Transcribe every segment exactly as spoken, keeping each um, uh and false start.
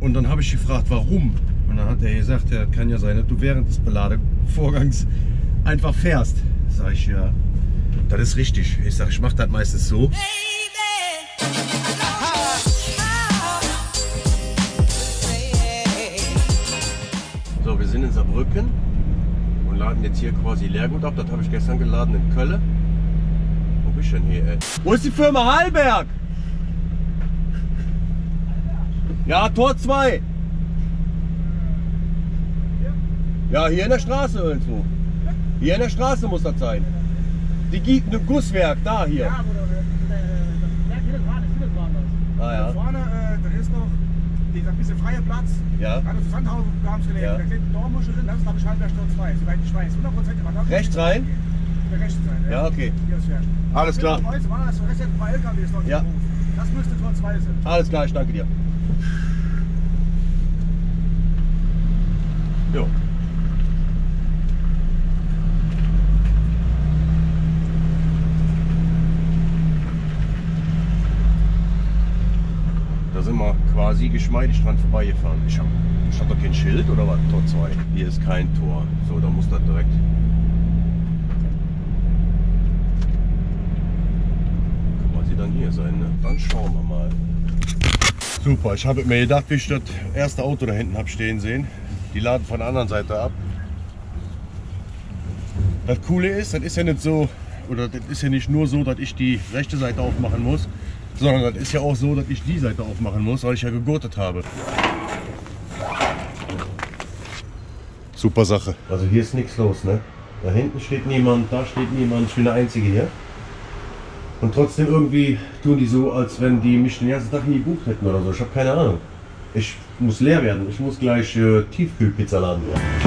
Und dann habe ich gefragt, warum? Und dann hat er gesagt, ja, kann ja sein, dass du während des Beladevorgangs einfach fährst. Sag ich, ja, das ist richtig. Ich sag, ich mache das meistens so. So, wir sind in Saarbrücken und laden jetzt hier quasi Leergut ab. Das habe ich gestern geladen in Köln. Wo bist du denn hier, ey? Wo ist die Firma Hallberg? Ja, Tor zwei. Ja, hier in der Straße irgendwo. Hier in der Straße muss das sein. Die gibt ein Gusswerk, da hier. Ja, Bruder, der Werk hinten dran, ist hinten dran. Ah, ja. Da vorne, äh, da ist noch dieser bisschen freier Platz. Ja. Da ist das Sandhaus gelegen. Ja. Da steht eine Dormuschel drin, das ist glaube ich Hallberg Tor zwei. Soweit ich weiß. hundert Prozent. Rechts rein? Der rechts sein, ja. Ja, okay. Hier ist Werk. Alles klar. Das sind ein paar L K Ws noch. Ja. Das müsste Tor zwei sein. Alles klar, ich danke dir. Jo. Da sind wir quasi geschmeidig dran vorbeigefahren. Ich habe ich hab doch kein Schild oder was? Tor zwei. Hier ist kein Tor. So, da muss das direkt. Quasi dann hier sein, ne? Dann schauen wir mal. Super, ich habe mir gedacht, wie ich das erste Auto da hinten habe stehen sehen. Die laden von der anderen Seite ab. Das Coole ist, das ist ja nicht so, oder das ist ja nicht nur so, dass ich die rechte Seite aufmachen muss, sondern das ist ja auch so, dass ich die Seite aufmachen muss, weil ich ja gegurtet habe. Super Sache. Also hier ist nichts los, ne? Da hinten steht niemand, da steht niemand, ich bin der Einzige hier. Und trotzdem irgendwie tun die so, als wenn die mich den ganzen Tag hier gebucht hätten oder so. Ich habe keine Ahnung. Ich muss leer werden. Ich muss gleich äh, Tiefkühlpizza laden.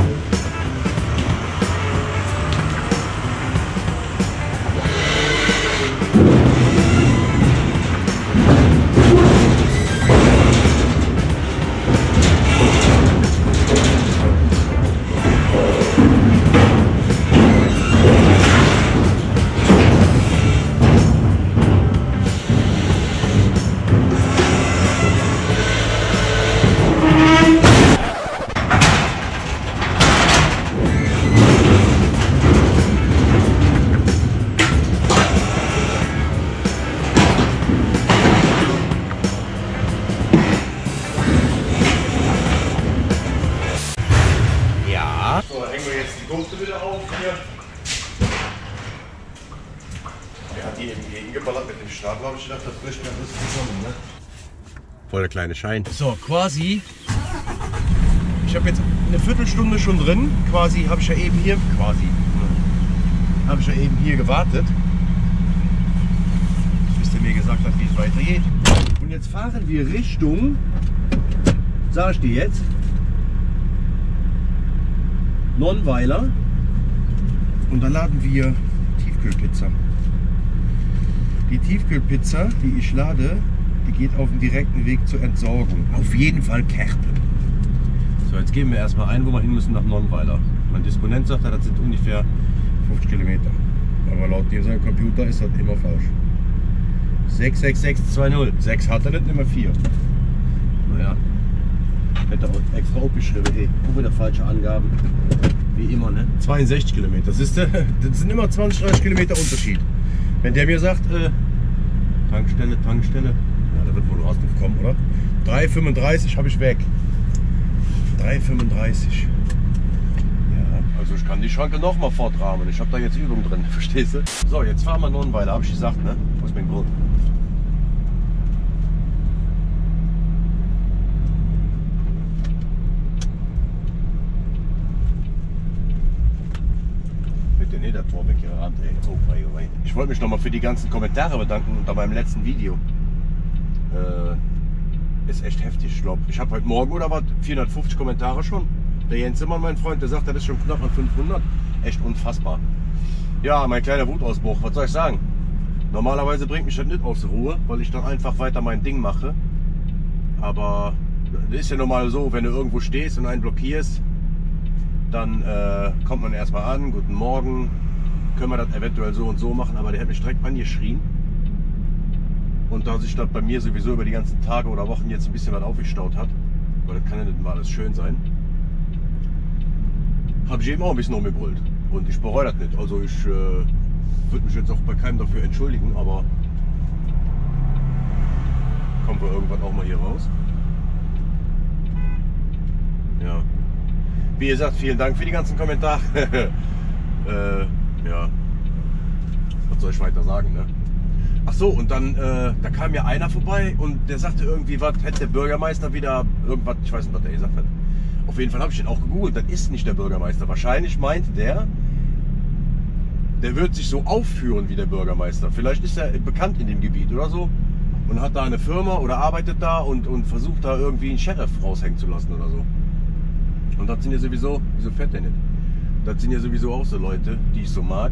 Ich dachte, das bricht mir alles zusammen, ne? Voll der kleine Schein. So, quasi. Ich habe jetzt eine Viertelstunde schon drin. Quasi habe ich ja eben hier, quasi, habe ich ja eben hier gewartet, bis der mir gesagt hat, wie es weitergeht. Und jetzt fahren wir Richtung, sag ich dir jetzt, Nonnweiler. Und da laden wir Tiefkühlpizza. Die Tiefkühlpizza, die ich lade, die geht auf dem direkten Weg zur Entsorgung. Auf jeden Fall Kerpen. So, jetzt geben wir erstmal ein, wo wir hin müssen, nach Nonnweiler. Mein Disponent sagt, das sind ungefähr fünfzig Kilometer. Aber laut dem seinem Computer ist das immer falsch. sechs sechs sechs zwei null. sechs hat er nicht, immer vier. Naja, hätte auch extra aufgeschrieben. Hey, auch wieder falsche Angaben. Wie immer, ne? zweiundsechzig Kilometer. Das, ist, das sind immer zwanzig, dreißig Kilometer Unterschied. Wenn der mir sagt, äh, Tankstelle, Tankstelle, ja, da wird wohl Ausdruck kommen, oder? drei fünfunddreißig habe ich weg. drei fünfunddreißig. Ja, also ich kann die Schranke noch mal fortrahmen. Ich habe da jetzt Übung drin, verstehst du? So, jetzt fahren wir Nonnweiler, habe ich gesagt, ne? Wo ist mein Grund? Der Tor weggerannt, ey. Oh, wei, wei. Ich wollte mich nochmal für die ganzen Kommentare bedanken unter meinem letzten Video. Äh, ist echt heftig, ich glaube. Ich habe heute Morgen oder was, vierhundertfünfzig Kommentare schon. Der Jens Zimmermann, mein Freund, der sagt, das ist schon knapp an fünfhundert. Echt unfassbar. Ja, mein kleiner Wutausbruch, was soll ich sagen? Normalerweise bringt mich das nicht aus der Ruhe, weil ich dann einfach weiter mein Ding mache. Aber das ist ja normal so, wenn du irgendwo stehst und einen blockierst, dann äh, kommt man erstmal an, guten Morgen, können wir das eventuell so und so machen, aber der hat mich direkt angeschrien. Und da sich das bei mir sowieso über die ganzen Tage oder Wochen jetzt ein bisschen was aufgestaut hat, weil das kann ja nicht mal alles schön sein, habe ich eben auch ein bisschen umgebrüllt. Und ich bereue das nicht. Also ich äh, würde mich jetzt auch bei keinem dafür entschuldigen, aber kommen wir irgendwann auch mal hier raus. Ja. Wie gesagt, vielen Dank für die ganzen Kommentare. äh, ja. Was soll ich weiter sagen, ne? Ach so, und dann, äh, da kam ja einer vorbei und der sagte irgendwie, was hätte der Bürgermeister wieder irgendwas, ich weiß nicht, was der gesagt hat. Auf jeden Fall habe ich den auch gegoogelt, das ist nicht der Bürgermeister. Wahrscheinlich meinte der, der wird sich so aufführen wie der Bürgermeister. Vielleicht ist er bekannt in dem Gebiet oder so und hat da eine Firma oder arbeitet da und, und versucht da irgendwie einen Sheriff raushängen zu lassen oder so. Und das sind ja sowieso, wieso fährt der nicht? Das sind ja sowieso auch so Leute, die ich so mag.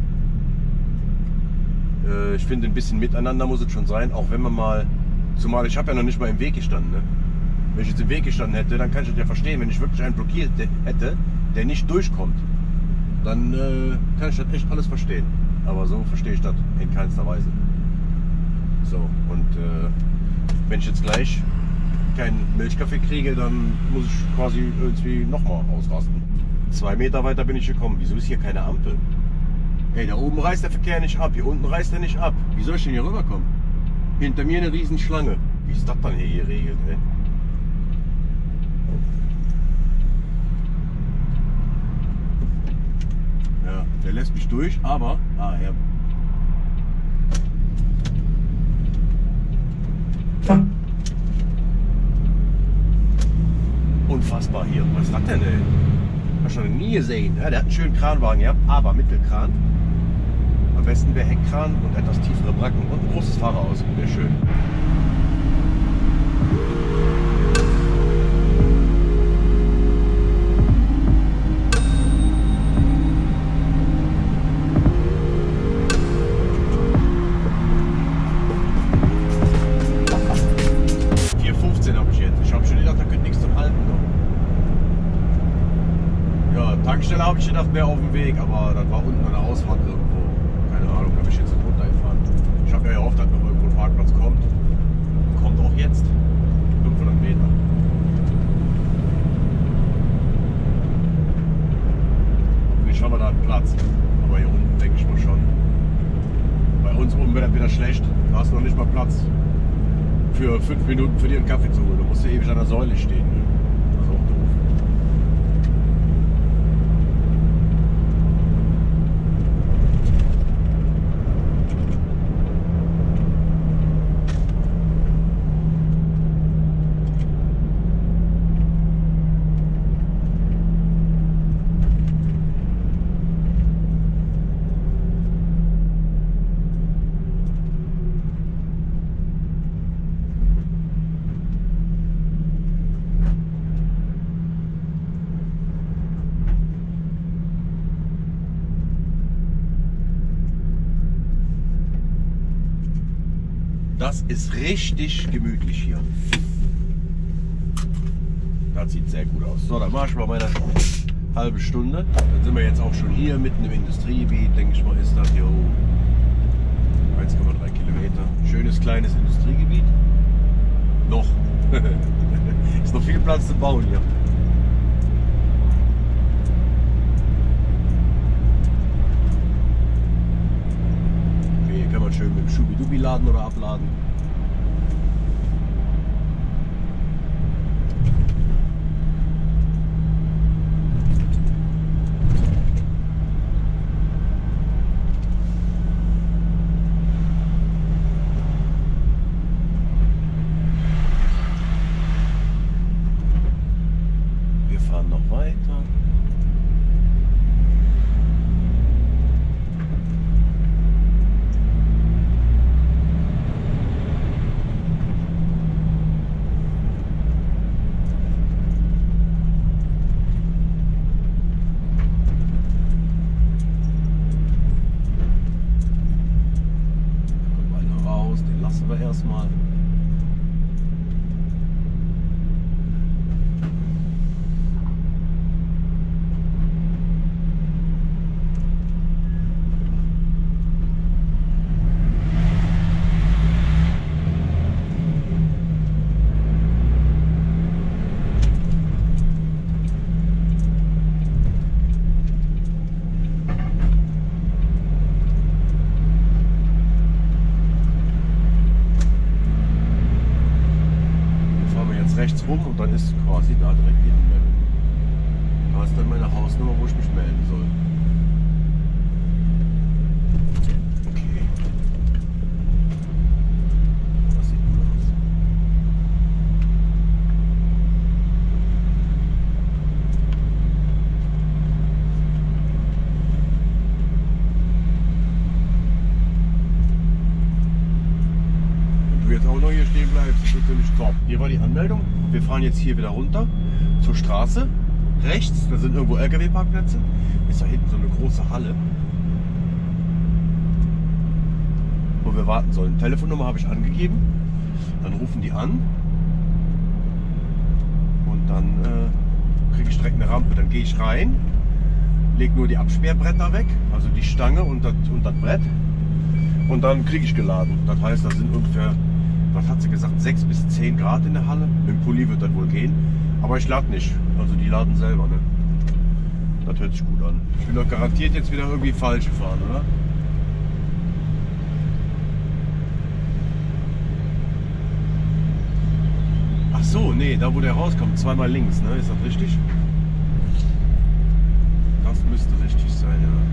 Äh, ich finde, ein bisschen miteinander muss es schon sein, auch wenn man mal, zumal ich habe ja noch nicht mal im Weg gestanden, ne? Wenn ich jetzt im Weg gestanden hätte, dann kann ich das ja verstehen, wenn ich wirklich einen blockiert hätte, der nicht durchkommt, dann äh, kann ich das echt alles verstehen. Aber so verstehe ich das in keinster Weise. So, und äh, wenn ich jetzt gleich keinen Milchkaffee kriege, dann muss ich quasi irgendwie nochmal ausrasten. Zwei Meter weiter bin ich gekommen. Wieso ist hier keine Ampel? Ey, da oben reißt der Verkehr nicht ab, hier unten reißt er nicht ab. Wie soll ich denn hier rüberkommen? Hinter mir eine riesen Schlange. Wie ist das dann hier geregelt, ey? Ja, der lässt mich durch, aber... Ah, ja. Unfassbar hier. Was ist das denn, ey? Hab ich noch nie gesehen. Ja, der hat einen schönen Kranwagen gehabt, aber Mittelkran. Am besten wäre Heckkran und etwas tiefere Bracken und ein großes Fahrerhaus. Wäre schön. vier fünfzehn habe ich jetzt. Ich habe schon gedacht, da könnte nichts zum Halten. Ja, Tankstelle habe ich gedacht, wäre auf dem Weg, aber das war unten an der Ausfahrt irgendwo. Keine Ahnung, da bin ich jetzt nicht runtergefahren. Ich habe ja gehofft, dass noch irgendwo ein Parkplatz kommt. Kommt auch jetzt. fünfhundert Meter. Hoffentlich haben wir da einen Platz. Aber hier unten denke ich mal schon. Bei uns oben wird das wieder schlecht. Da hast du noch nicht mal Platz für fünf Minuten für dir einen Kaffee zu holen. Du musst ja ewig an der Säule stehen. Ne? Das ist auch doof. Das ist richtig gemütlich hier. Das sieht sehr gut aus. So, dann mache ich mal meine halbe Stunde. Dann sind wir jetzt auch schon hier mitten im Industriegebiet. Denke ich mal, ist das hier eins Komma drei Kilometer. Schönes kleines Industriegebiet. Noch. Ist noch viel Platz zu bauen hier. Hier kann man schön mit dem Schubidubi laden oder abladen. Wir fahren noch weiter. Erstmal. rechts rum und dann ist quasi da direkt die Anmeldung. Da ist dann meine Hausnummer, wo ich mich melden soll. Okay. Das sieht gut aus. Wenn du jetzt auch noch hier stehen bleibst, ist natürlich top. Hier war die Anmeldung. Wir fahren jetzt hier wieder runter zur Straße. Rechts, da sind irgendwo L K W-Parkplätze. Ist da hinten so eine große Halle, wo wir warten sollen. Telefonnummer habe ich angegeben. Dann rufen die an. Und dann äh, kriege ich direkt eine Rampe. Dann gehe ich rein, lege nur die Absperrbretter weg, also die Stange und das, und das Brett. Und dann kriege ich geladen. Das heißt, da sind ungefähr, was hat sie gesagt, sechs bis zehn Grad in der Halle. Mit dem Pulli wird das wohl gehen. Aber ich lade nicht. Also die laden selber, ne? Das hört sich gut an. Ich will doch garantiert jetzt wieder irgendwie falsch fahren, oder? Ach so, nee, da wo der rauskommt, zweimal links, ne? Ist das richtig? Das müsste richtig sein, ja.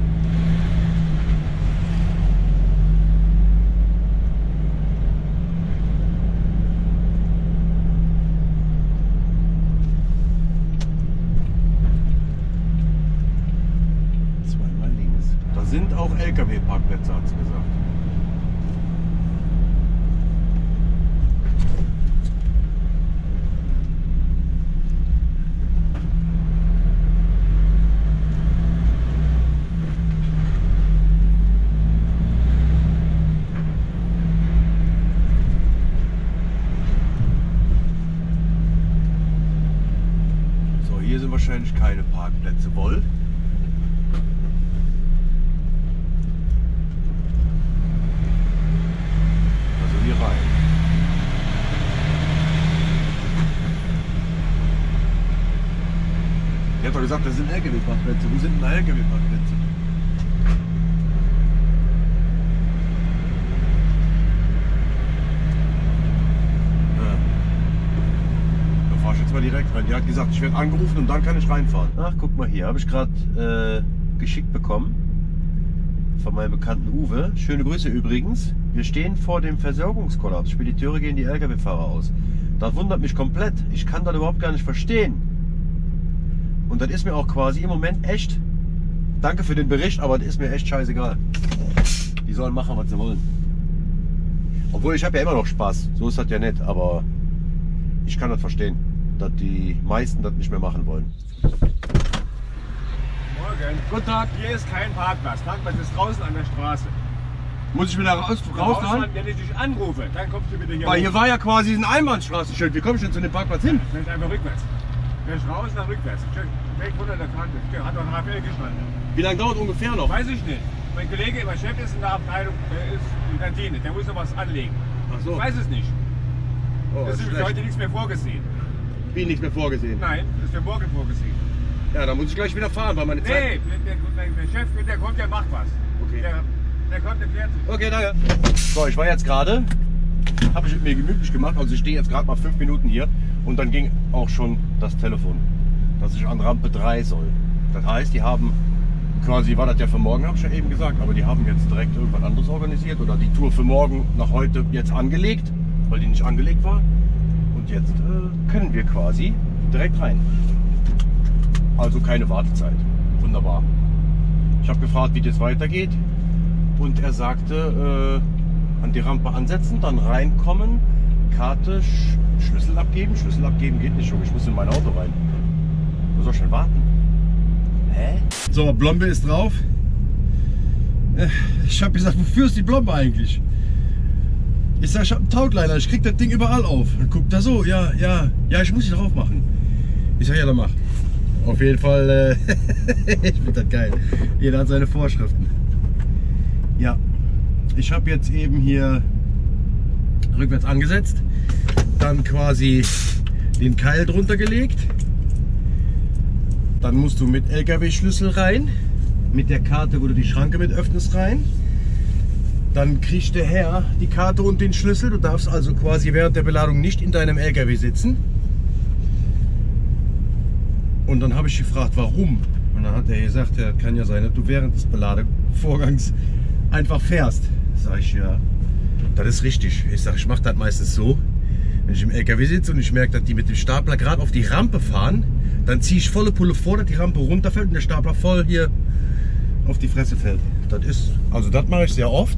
Sind auch L K W-Parkplätze, hat sie gesagt. So, hier sind wahrscheinlich keine Parkplätze. Wohl? Ich hab doch gesagt, das sind L K W-Parkplätze. Wo sind denn L K W-Parkplätze? Ja. Da fahr ich jetzt mal direkt rein. Die hat gesagt, ich werde angerufen und dann kann ich reinfahren. Ach, guck mal hier. Habe ich gerade äh, geschickt bekommen. Von meinem bekannten Uwe. Schöne Grüße übrigens. Wir stehen vor dem Versorgungskollaps. Spediteure gehen die L K W-Fahrer aus. Das wundert mich komplett. Ich kann das überhaupt gar nicht verstehen. Und das ist mir auch quasi im Moment echt, danke für den Bericht, aber das ist mir echt scheißegal. Die sollen machen, was sie wollen. Obwohl, ich habe ja immer noch Spaß. So ist das ja nett, aber ich kann das verstehen, dass die meisten das nicht mehr machen wollen. Morgen. Guten Tag, hier ist kein Parkplatz. Parkplatz ist draußen an der Straße. Muss ich wieder raus, rausfahren? Wenn ich dich anrufe, dann kommst du bitte hier. Weil hier war ja quasi ein Einbahnstraßenschild. Wie komme ich denn zu dem Parkplatz hin? Dann einfach rückwärts. Gleich raus, nach rückwärts. Weg runter der Kante. Hat doch ein Raphael gestanden. Wie lange dauert ungefähr noch? Weiß ich nicht. Mein Kollege, mein Chef ist in der Abteilung, der ist in der Kantine. Der muss noch was anlegen. Ach so. Ich weiß es nicht. Oh, das ist für heute nichts mehr vorgesehen. Wie nichts mehr vorgesehen? Nein, das ist für morgen vorgesehen. Ja, dann muss ich gleich wieder fahren, weil meine Zeit... Nee, der, der, der Chef, der kommt, der macht was. Okay. Der, der kommt, der klärt sich. Okay, danke. So, ich war jetzt gerade, habe ich mir gemütlich gemacht, also ich stehe jetzt gerade mal fünf Minuten hier und dann ging auch schon das Telefon, dass ich an Rampe drei soll. Das heißt, die haben quasi, war das ja für morgen, habe ich ja eben gesagt, aber die haben jetzt direkt irgendwas anderes organisiert oder die Tour für morgen nach heute jetzt angelegt, weil die nicht angelegt war. Und jetzt äh, können wir quasi direkt rein. Also keine Wartezeit. Wunderbar. Ich habe gefragt, wie das weitergeht und er sagte, äh, an die Rampe ansetzen, dann reinkommen, Karte, Sch Schlüssel abgeben. Schlüssel abgeben geht nicht, Junge, ich muss in mein Auto rein. Wo soll ich denn warten? Hä? So, Blombe ist drauf. Ich habe gesagt, wofür ist die Blombe eigentlich? Ich sage, ich habe einen Tautliner, ich krieg das Ding überall auf. Dann guckt er so, ja, ja, ja, ich muss sie drauf machen. Ich sage, ja, dann mach. Auf jeden Fall, äh, ich finde das geil. Jeder hat seine Vorschriften. Ja, ich habe jetzt eben hier rückwärts angesetzt, dann quasi den Keil drunter gelegt. Dann musst du mit L K W-Schlüssel rein, mit der Karte, wo du die Schranke mit öffnest, rein. Dann kriegt der Herr die Karte und den Schlüssel. Du darfst also quasi während der Beladung nicht in deinem L K W sitzen. Und dann habe ich gefragt, warum? Und dann hat er gesagt, ja, kann ja sein, dass du während des Beladevorgangs einfach fährst. Sag ich, ja, das ist richtig. Ich sage, ich mache das meistens so, wenn ich im L K W sitze und ich merke, dass die mit dem Stapler gerade auf die Rampe fahren, dann ziehe ich volle Pulle vor, dass die Rampe runterfällt und der Stapler voll hier auf die Fresse fällt. Das ist, also das mache ich sehr oft.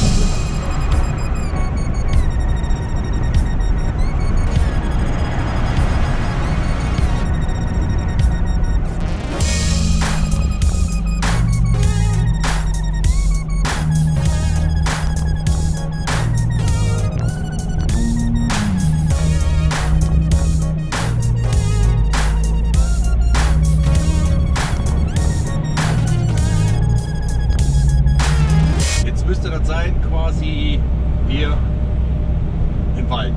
Müsste das sein, quasi hier im Wald.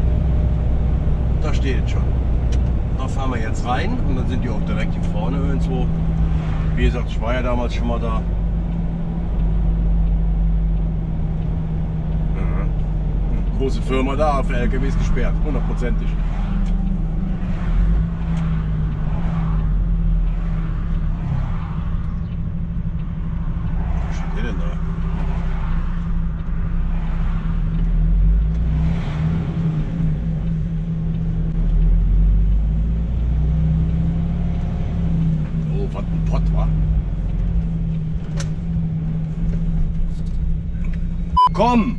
Da steht es schon. Da fahren wir jetzt rein und dann sind die auch direkt hier vorne irgendwo. Wie gesagt, ich war ja damals schon mal da. Mhm. Große Firma da, für L K Ws gesperrt, hundertprozentig. Was steht der denn da? Was ein Pott war. Komm!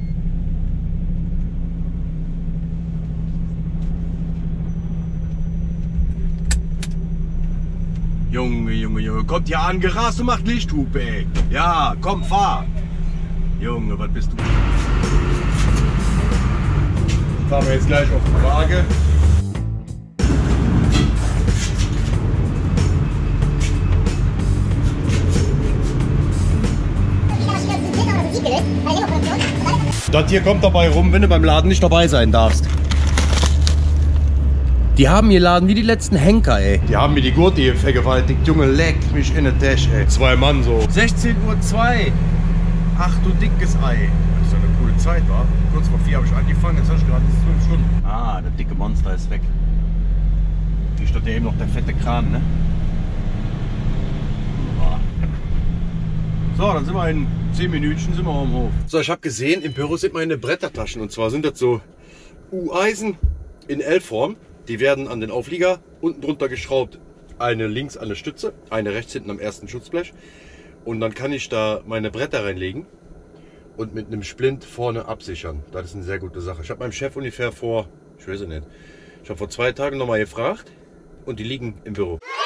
Junge, Junge, Junge, kommt hier angerast und macht Lichthupe, ey. Ja, komm, fahr. Junge, was bist du? Fahren wir jetzt gleich auf die Waage. Das hier kommt dabei rum, wenn du beim Laden nicht dabei sein darfst. Die haben hier Laden wie die letzten Henker, ey. Die haben mir die Gurte hier vergewaltigt. Junge, leck mich in den Tisch, ey. Zwei Mann so. sechzehn Uhr zwei. Ach du dickes Ei. Das ist eine coole Zeit, wa? Kurz vor vier habe ich angefangen, jetzt hast du gerade fünf Stunden. Ah, der dicke Monster ist weg. Hier steht ja eben noch der fette Kran, ne? So, dann sind wir in zehn Minütchen sind wir am Hof. So, ich habe gesehen, im Büro sind meine Brettertaschen. Und zwar sind das so U-Eisen in L-Form. Die werden an den Auflieger unten drunter geschraubt. Eine links an der Stütze, eine rechts hinten am ersten Schutzblech. Und dann kann ich da meine Bretter reinlegen und mit einem Splint vorne absichern. Das ist eine sehr gute Sache. Ich habe meinem Chef ungefähr vor, ich weiß es nicht, ich habe vor zwei Tagen nochmal gefragt und die liegen im Büro.